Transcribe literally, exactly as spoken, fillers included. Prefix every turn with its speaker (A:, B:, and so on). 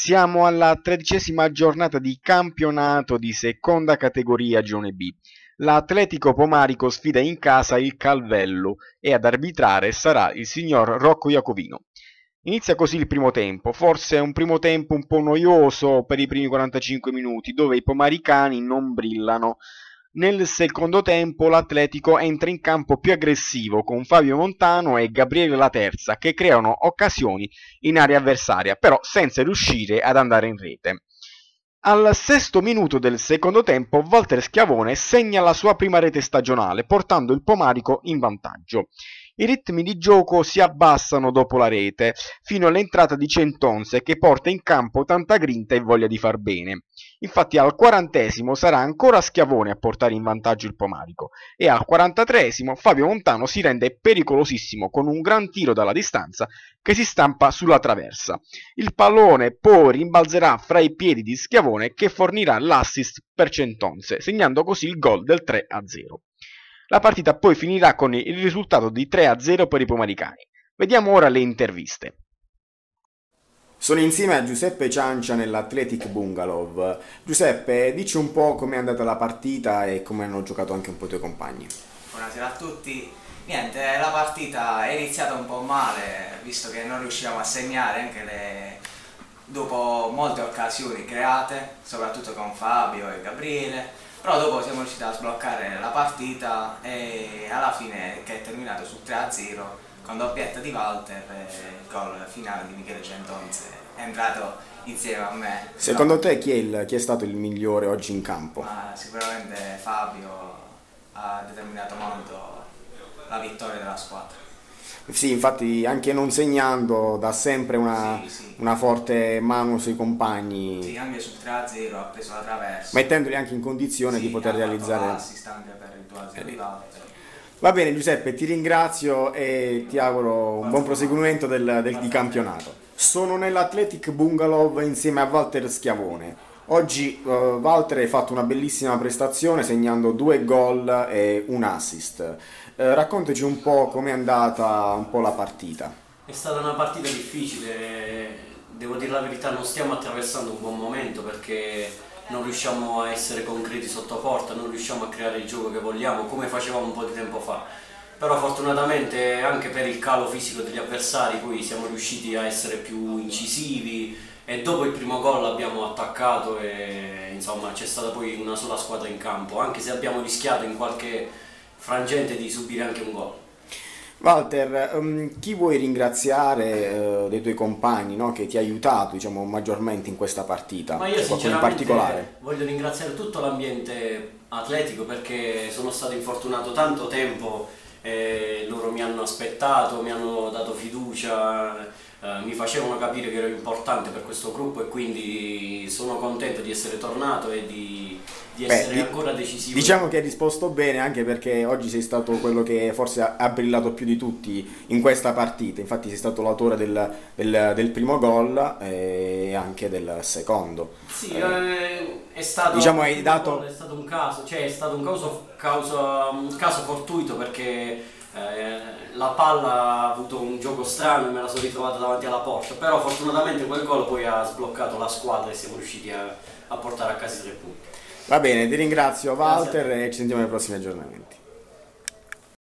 A: Siamo alla tredicesima giornata di campionato di seconda categoria Girone B. L'Atletico Pomarico sfida in casa il Calvello e ad arbitrare sarà il signor Rocco Iacovino. Inizia così il primo tempo, forse un primo tempo un po' noioso per i primi quarantacinque minuti, dove i pomaricani non brillano. Nel secondo tempo l'Atletico entra in campo più aggressivo con Fabio Montano e Gabriele Laterza che creano occasioni in area avversaria, però senza riuscire ad andare in rete. Al sesto minuto del secondo tempo Walter Schiavone segna la sua prima rete stagionale, portando il Pomarico in vantaggio. I ritmi di gioco si abbassano dopo la rete, fino all'entrata di Centonse che porta in campo tanta grinta e voglia di far bene. Infatti al quarantesimo sarà ancora Schiavone a portare in vantaggio il Pomarico e al quarantatreesimo Fabio Montano si rende pericolosissimo con un gran tiro dalla distanza che si stampa sulla traversa. Il pallone poi rimbalzerà fra i piedi di Schiavone che fornirà l'assist per Centonse, segnando così il gol del tre a zero. La partita poi finirà con il risultato di tre a zero per i pomaricani. Vediamo ora le interviste.
B: Sono insieme a Giuseppe Ciancia nell'Athletic Bungalow. Giuseppe, dici un po' com'è andata la partita e come hanno giocato anche un po' i tuoi compagni.
C: Buonasera a tutti. Niente, la partita è iniziata un po' male, visto che non riuscivamo a segnare anche le... dopo molte occasioni create, soprattutto con Fabio e Gabriele. Però dopo siamo riusciti a sbloccare la partita e alla fine, che è terminato sul tre a zero, con doppietta di Walter e il gol finale di Michele Centonse è entrato insieme a me.
B: Secondo te chi è, il, chi è stato il migliore oggi in campo?
C: Ma sicuramente Fabio ha determinato molto la vittoria della squadra.
B: Sì, infatti anche non segnando dà sempre una,
C: sì, sì.
B: una forte mano sui compagni.
C: Sì, anche sul tre a zero ha preso la traversa.
B: Mettendoli anche in condizione
C: sì,
B: di poter realizzare...
C: l'assist anche per il due a zero di Walter.
B: Va bene Giuseppe, ti ringrazio e ti auguro un buon proseguimento del, del, di campionato. Sono nell'Athletic Bungalow insieme a Walter Schiavone. Oggi uh, Walter ha fatto una bellissima prestazione segnando due gol e un assist. Uh, raccontaci un po' com'è andata un po' la partita.
D: È stata una partita difficile, devo dire la verità, non stiamo attraversando un buon momento perché non riusciamo a essere concreti sotto porta, non riusciamo a creare il gioco che vogliamo come facevamo un po' di tempo fa. Però fortunatamente anche per il calo fisico degli avversari poi siamo riusciti a essere più incisivi e dopo il primo gol abbiamo attaccato e insomma c'è stata poi una sola squadra in campo, anche se abbiamo rischiato in qualche frangente di subire anche un gol.
B: Walter, um, chi vuoi ringraziare uh, dei tuoi compagni, no, che ti ha aiutato diciamo, maggiormente in questa partita?
D: Ma io
B: C'è
D: sinceramente
B: in particolare?
D: voglio ringraziare tutto l'ambiente atletico perché sono stato infortunato tanto tempo e loro mi hanno aspettato, mi hanno dato fiducia, eh, mi facevano capire che ero importante per questo gruppo e quindi sono contento di essere tornato e di, di essere Beh, ancora decisivo.
B: Diciamo che hai risposto bene anche perché oggi sei stato quello che forse ha, ha brillato più di tutti in questa partita, infatti sei stato l'autore del, del, del primo gol e anche del secondo.
D: Sì, eh, è stato,
B: diciamo, hai dato...
D: è stato un caso, cioè è stato un caso, causa, un caso fortuito perché eh, la palla ha avuto un gioco strano e me la sono ritrovata davanti alla porta, però fortunatamente quel gol poi ha sbloccato la squadra e siamo riusciti a, a portare a casa i tre punti.
B: Va bene, ti ringrazio Walter e ci sentiamo nei prossimi aggiornamenti.